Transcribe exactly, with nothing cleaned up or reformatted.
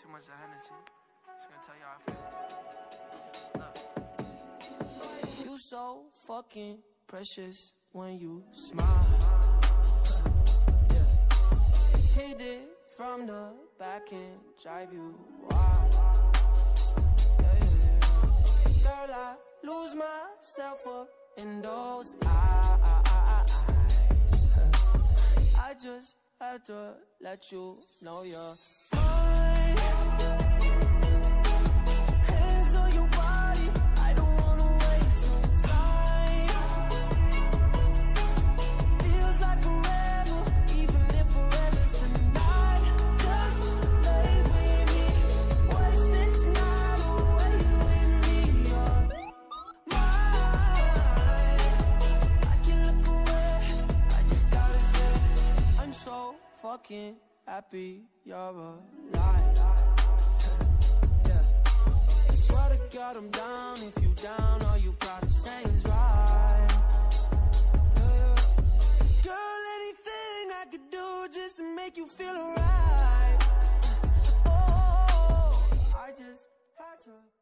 too much of Hennessy. Just gonna tell you how I feel. Look. You so fucking precious when you smile. Yeah. Hit it from the back and drive you wild. Yeah, yeah, yeah. Girl, I lose myself up in those eyes. I just had to let you know you're mine. Hands on your body, I don't wanna waste no time. Feels like forever, even if forever's tonight. Just lay with me, what's this night away with me? You're mine. I can look away, I just gotta say I'm so fucking happy you're alive. Yeah. I swear to God I'm down. If you down, all you gotta say is right. Yeah, yeah. Girl, anything I could do just to make you feel alright. Oh, I just had to